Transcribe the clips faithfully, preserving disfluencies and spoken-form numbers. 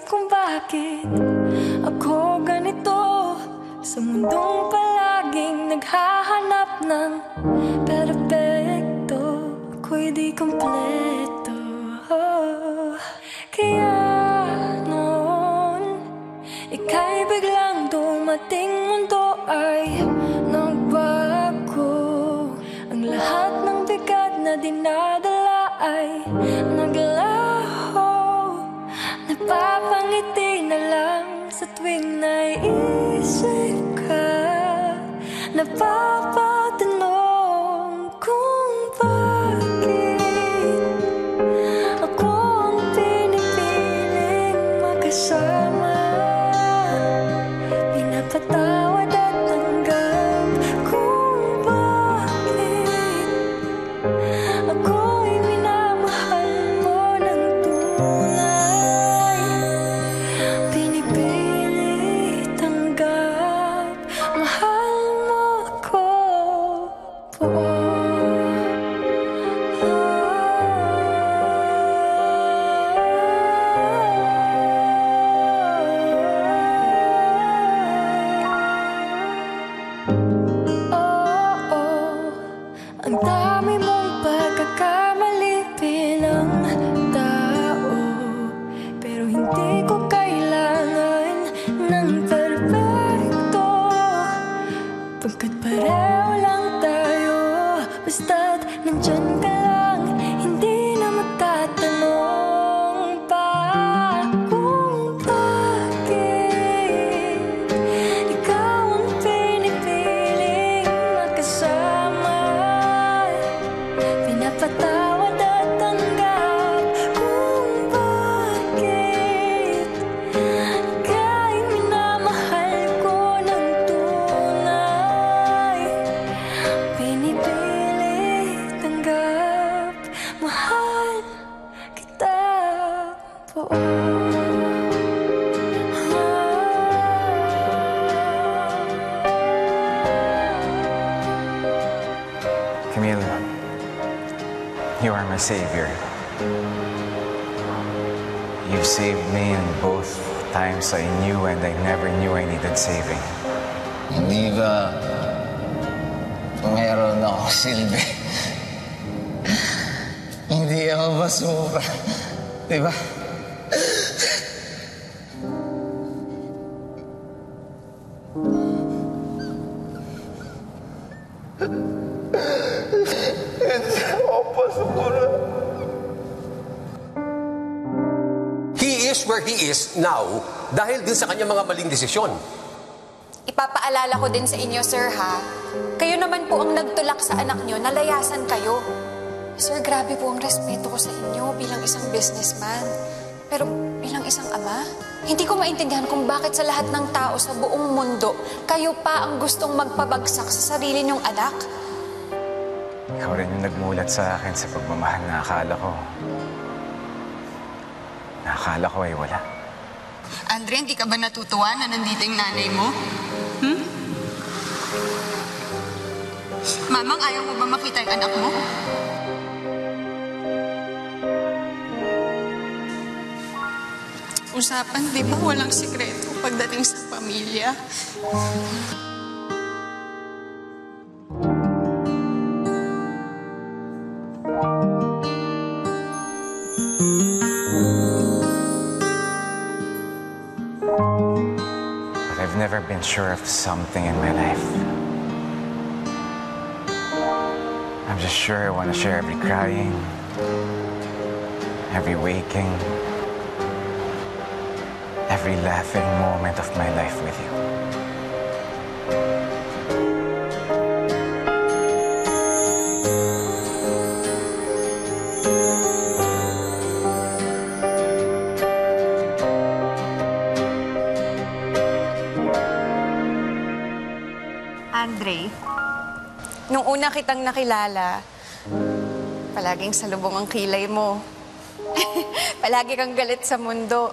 kung bakit ako ganito sa mundong palaging naghahanap ng perpekto. Ako'y di kompleto. Oh, kaya noon ika'y biglang dumating, mundo ay nagbago. Ang lahat ng bigat na dinadala ay naglaho. Napapangiti na lang sa tuwing naisip ka. Napapatanong kung bakit ako ang pinipiling makasama. Pinapatawad at tanggap kung bakit ako'y minamahal mo ng tunay. Pinipili tanggap, mahal mo ako po. Ang dami mong pagkakamali bilang tao, pero hindi ko kailangan ng perfecto, pagkat pareho lang tayo. Basta't nandyan ka lang, hindi na magtatanong pa kung bakit ikaw ang pinipiling makasama. Pinapatawad at tanggap kung bakit ika'y minamahal ko ng tunay. Pinipili tanggap, mahal kita po. Camille, you are my savior. You've saved me in both times I knew and I never knew I needed saving. Hindi ba mayroon ako silbi? Hindi ako basura. Diba? He is where he is now dahil din sa kanyang mga maling desisyon. Ipapaalala ko din sa inyo, sir, ha? Kayo naman po ang nagtulak sa anak nyo, nalayasan kayo. Sir, grabe po ang respeto ko sa inyo bilang isang businessman. Pero bilang isang ama, hindi ko maintindihan kung bakit sa lahat ng tao sa buong mundo, kayo pa ang gustong magpabagsak sa sarili nyong anak. Ikaw rin yung nagmulat sa akin sa pagmamahal na akala ko. Nakakala ko ay wala. Andre, hindi ka ba natutuwa na nandito yung nanay mo? Hmm? Mamang, ayaw mo ba makita yung anak mo? Usapan, di ba walang sikreto pagdating sa pamilya? But I've never been sure of something in my life. I'm just sure I want to share every crying, every waking, every laughing moment of my life with you. Andre, nung una kitang nakilala, palaging salubong ang kilay mo. Palagi kang galit sa mundo.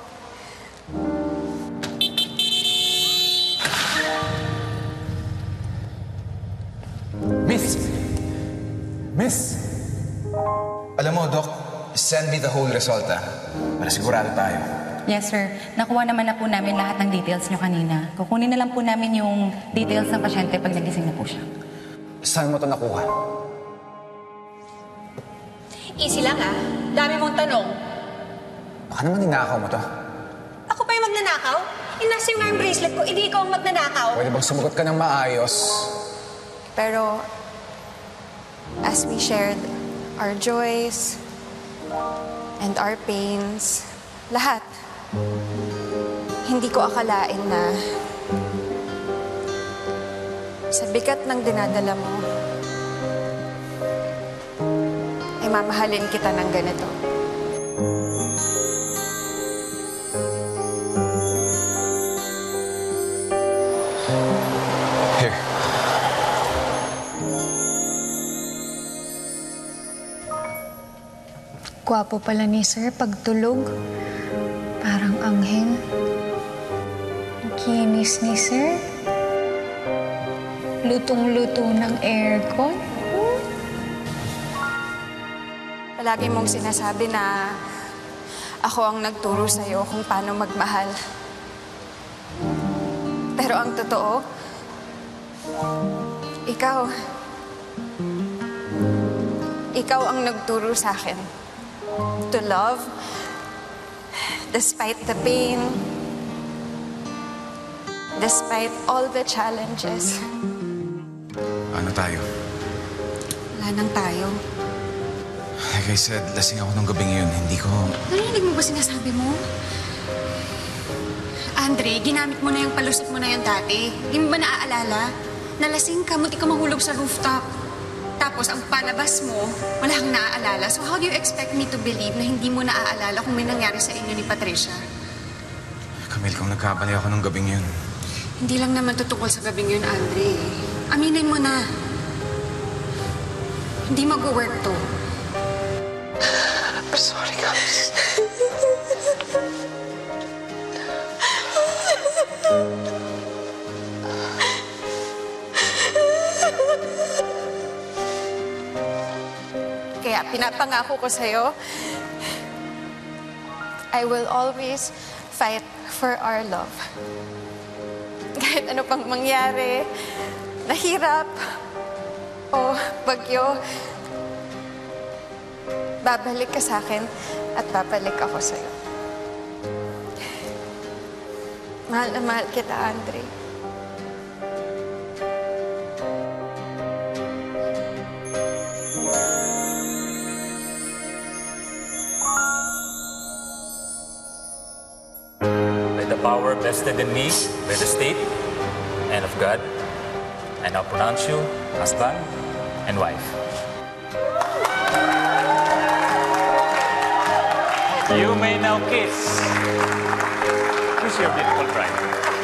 Miss! Miss! Alam mo, Doc, send me the whole result, ha? Para sigurado tayo. Yes, sir. Nakuha naman na po namin lahat ng details nyo kanina. Kukunin na lang po namin yung details ng pasyente pag nagising na po siya. Saan mo ito nakuha? Easy lang ah. Dami mong tanong. Baka naman ninakaw mo to. Ako pa yung magnanakaw? Inasa yung arm bracelet ko, hindi ikaw ang magnanakaw. Pwede bang sumagot ka ng maayos? Pero, as we shared our joys and our pains, lahat, hindi ko akalain na sa bigat ng dinadala mo, ay mamahalin kita ng ganito. Here. Gwapo pala ni Sir pagtulog. Parang anghel. Ang kinis ni Sir. Lutong-luto ng aircon. Hmm? Palagi mong sinasabi na ako ang nagturo sa'yo kung paano magmahal. Pero ang totoo, ikaw, ikaw ang nagturo sa akin to love despite the pain, despite all the challenges. Ano tayo? Wala nang tayo. Like I said, lasing ako nung gabing yun. Hindi ko... Narinig mo ba sinasabi mo? Andre, ginamit mo na yung palusot mo na yung dati. Hindi mo ba naaalala? Nalasing ka, munti ka mahulog sa rooftop. Tapos, ang palabas mo, wala kang naaalala. So, how do you expect me to believe na hindi mo naaalala kung may nangyari sa inyo ni Patricia? Camille, kung nagkabali ako nung gabing yun. Hindi lang naman tutungkol sa gabing yun, Andre. Aminin mo na. Hindi mag-work to. I'm sorry, guys. Kaya pinapangako ko sa'yo, I will always fight for our love. Kahit ano pang mangyari, nahirap o bagyo, babalik ka sa akin at babalik ako sa'yo. Mahal na mahal kita, Andre. By the power vested in me by the state and of God, I now pronounce you husband and wife. You may now kiss. Kiss your beautiful bride.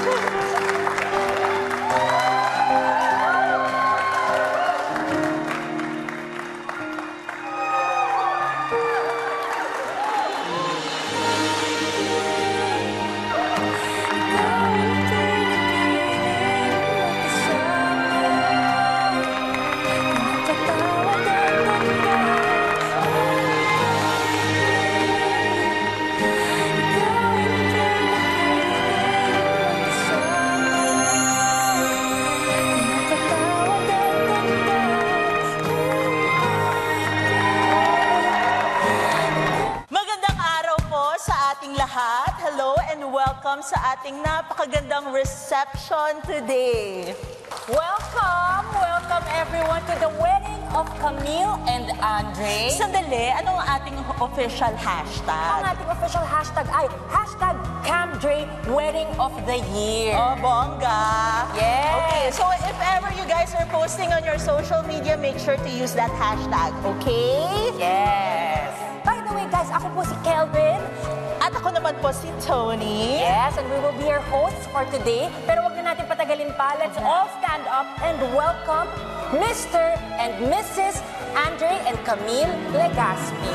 Sa ating napakagandang reception today. Welcome! Welcome everyone to the wedding of Camille and Andre. Sandali, anong ating official hashtag? Ang ating official hashtag ay hashtag Camdre Wedding of the Year. Oh, bongga! Yes! Okay, so if ever you guys are posting on your social media, make sure to use that hashtag, okay? Yes! By the way guys, ako po si Kelvin. At ako naman po si Tony. Yes, and we will be your hosts for today. Pero wag na natin patagalin pa. Let's all stand up and welcome Mister and Missus Andre and Camille Legaspi.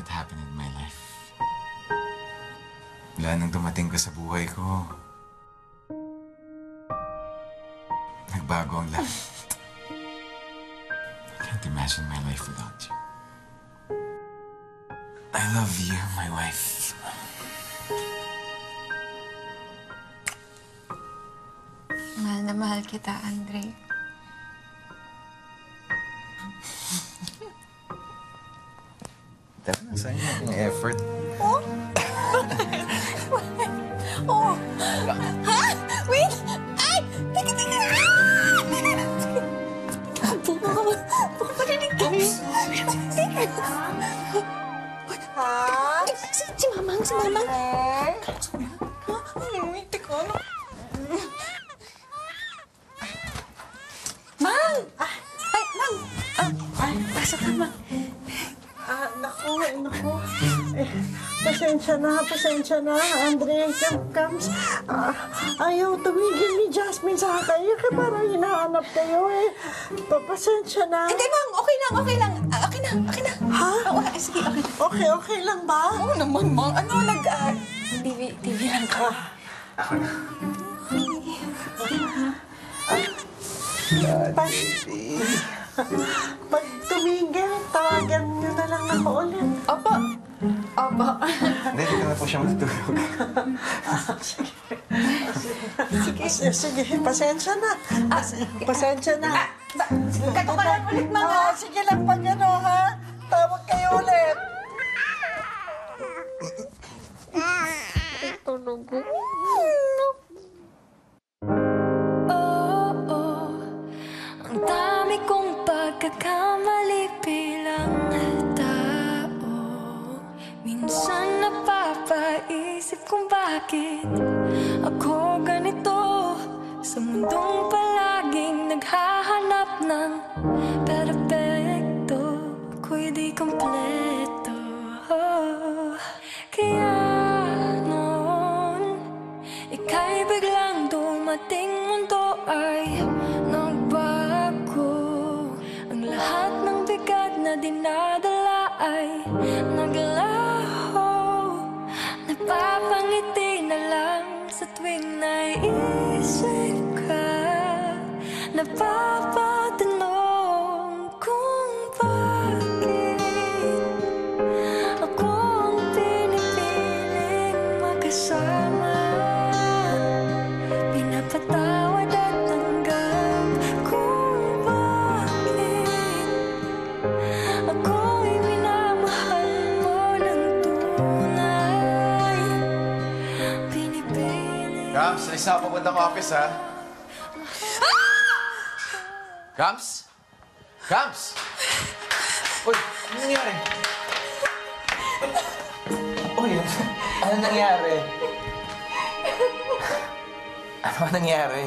that happened in my life. Mula nang dumating ka sa buhay ko, nagbago ang lahat. I can't imagine my life without you. I love you, my wife. Mahal na mahal kita, Andre. Tara na, sa'yo natin yung effort. Oh? Oh. Ha? Wait! Ay! Teka, teka! Buka ka ba? Buka pa rin ito. Teka. Ha? Si, si Mamang, si Mamang. Ha? Ay, teka, ano? Mang! Ay, Mang! Ay, pasok ka, Mang. Ah, naku, naku. Eh, pasensya na, pasensya na, Andre. Comes, ah, ayaw tumigil ni Jasmine sa kayo. Kaya parang hinahanap kayo eh. Papasensya na. Hindi, Mang. Okay lang, okay lang. Ah, okay na, okay na. Ha? Oh, okay, sige, okay. Okay, okay lang ba? Oo naman, Mang. Ano, nag... Uh, T V, T V lang ka. Ako na. Pag, pag tumigil, tawagan niyo na lang ako ulit. Opo. Opo. Hindi, hindi ko na po siya matutulog. Sige. Sige, sige, pasensya na. Pasensya na. Kato ka lang ulit, Mang. Oo, sige lang pag ano, ha? Tawag kayo ulit. Tulog ko. Ang dami kong pagkakamali bilang tao. Minsan napapaisip kung bakit ako ganito. Sa mundong palaging naghahanap ng perpekto, ako'y di kompleto. Oh, kaya noon ika'y biglang dumating, mundo ay nagbago. Ang lahat ng bigat na dinadala ay naglaho. Napapangiti na lang sa tuwing naisip ka. Napapatanong kung bakit ako ang pinipiling makasama. Pinapatawad at tanggap kung bakit ako'y minamahal mo ng tunay. Pinipiling. Gams, alis na ako papuntang office, ha? Gams? Gams! Uy, ano nangyari? Uy, ano nangyari? Ano nangyari?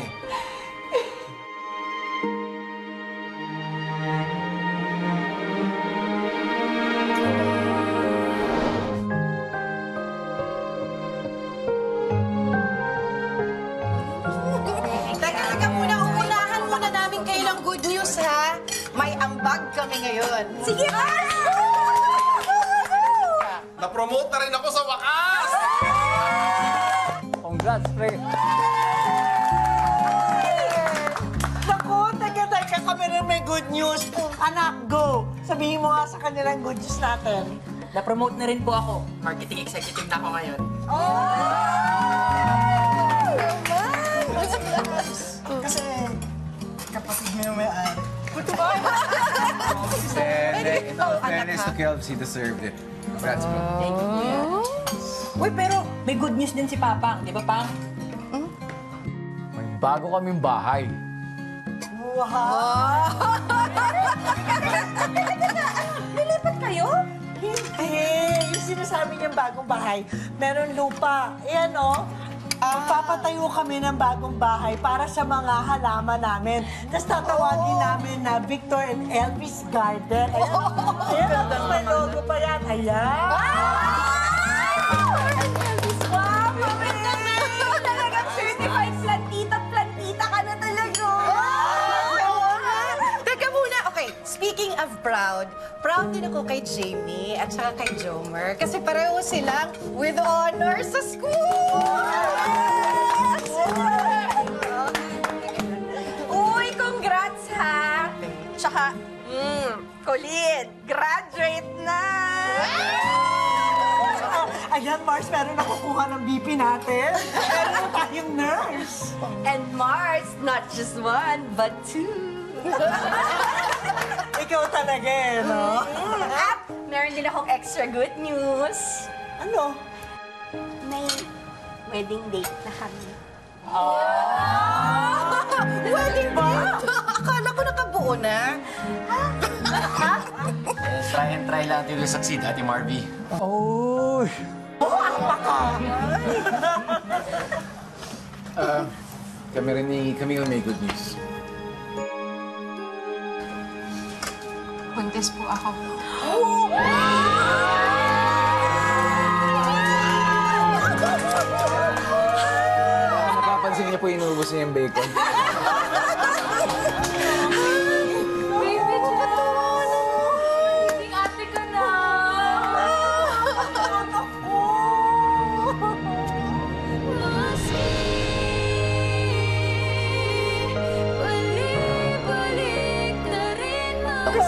Teka, teka muna. Uunahan muna namin kayo ng good news, ha? May ambag kami ngayon. Sige, Mars! Na-promote na rin ako sa wakas! Congrats, pre. Naku, teka, teka, kami rin may good news. Anak, go. Sabihin mo nga sa kanilang good news natin. Na-promote na rin po ako. Marketing executive na ako ngayon. Kasi kapatid mo yung may-ari. Then, in all fairness to Kelvs, he deserved it. Congrats, bro. Thank you, Kuya. Uy, pero may good news din si Papang. Di ba, Pang? May bago kaming bahay. Wow! Nilipat kayo? Hindi. Yung sinasabi niyang bagong bahay, meron lupa. Ayan, o. Magpapatayo kami ng bagong bahay para sa mga halaman namin. Tapos tatawagin namin na Victor and Elvis Garden. Ayan, o. Ayan, o. May logo pa yan. Ayan. Elvis, wow! Pamit na na! Talagang certified plantita-plantita ka na talaga! Teka muna. Okay, speaking of proud. Proud din ako kay Jamie at saka kay Jomer. Kasi pareho silang with honors sa school! Yes! Uy, congrats ha! Tsaka, mm, Colleen, graduate na! Ayan, Mars, meron nakukuha ng B P natin. Meron tayong nurse. And Mars, not just one, but two. Ikaw talaga eh, no? Mm, at meron din akong extra good news. Ano? May wedding date na kami. Wedding ba? Akala ko nakabuo na. Eh, try and try lang till you succeed, Ate Marby. Oh! Uh, kami rin ni Camille may good news. Buntis po ako. Napapansin niyo po inuubos niya yung bacon. Baby, Naging ate ka na. Balik-balik na rin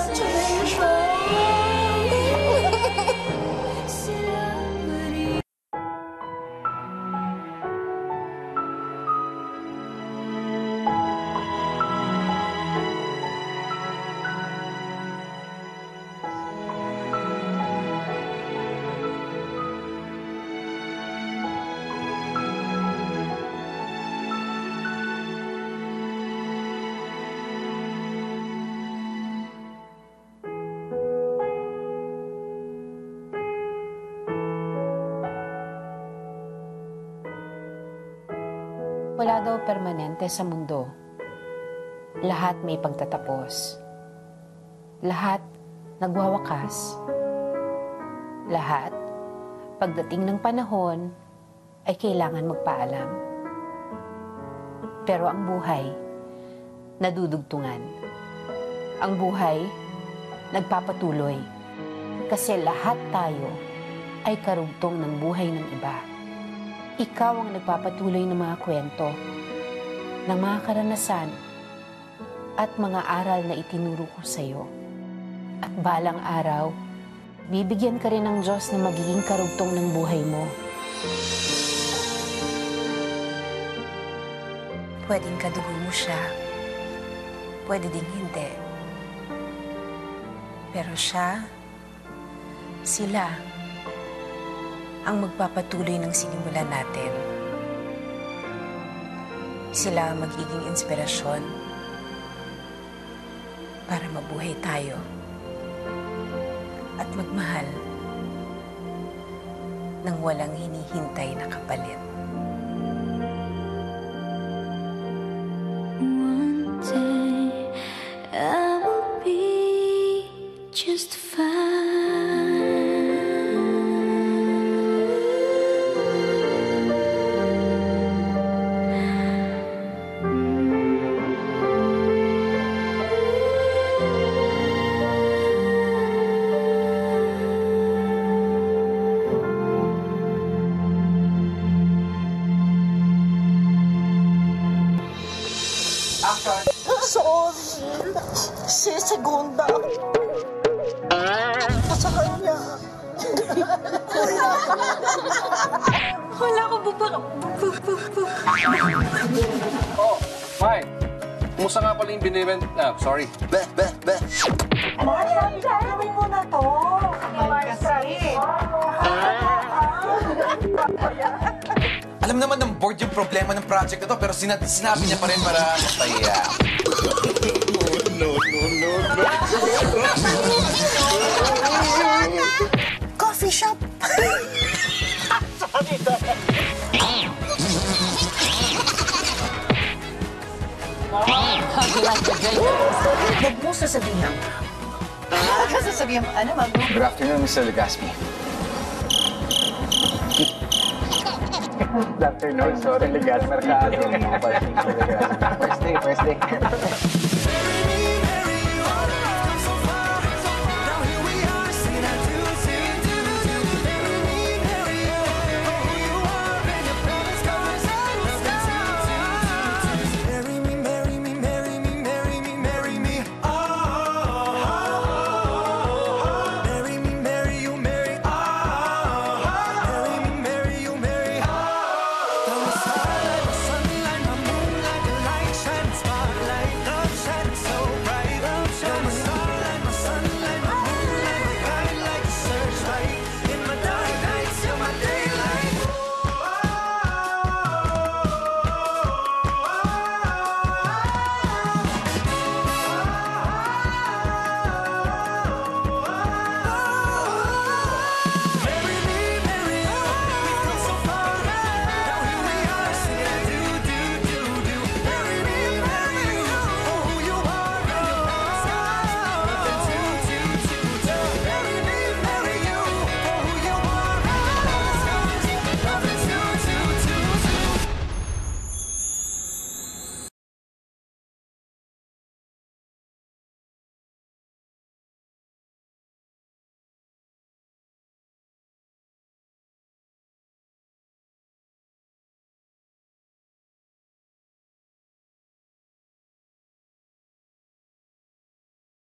Wala daw permanente sa mundo. Lahat may pagtatapos. Lahat nagwawakas. Lahat, pagdating ng panahon, ay kailangan magpaalam. Pero ang buhay, nadudugtungan. Ang buhay, nagpapatuloy. Kasi lahat tayo ay karugtong ng buhay ng iba. Ikaw ang nagpapatuloy ng mga kwento, ng mga karanasan, at mga aral na itinuro ko sa iyo. At balang araw, bibigyan ka rin ng Diyos na magiging karugtong ng buhay mo. Pwedeng kadugo mo siya, pwede ding hindi. Pero siya, sila, ang magpapatuloy ng sinimulan natin. Sila ang magiging inspirasyon para mabuhay tayo at magmahal ng walang hinihintay na kapalit. One day I will be just fine. Sorry. Si Segunda. Sa kanya. Wala ko po ba? Oh, fine. Kumusta nga pala yung binibent? Ah, sorry. Beh, beh, beh. Marcia, gagawin mo na to. Marcia. Alam naman ng board yung problema ng project na to, pero sina sinabi niya pa rin para masaya. No, no, no, no, no. Coffee shop. Sorry, sorry. How do you like the drink? Huwag mo sasabihin. Huwag ka sasabihin. Ano, mag- Good afternoon, Mister Legaspi. Good afternoon, sorry, Legaspi. Mercado. First day, first day.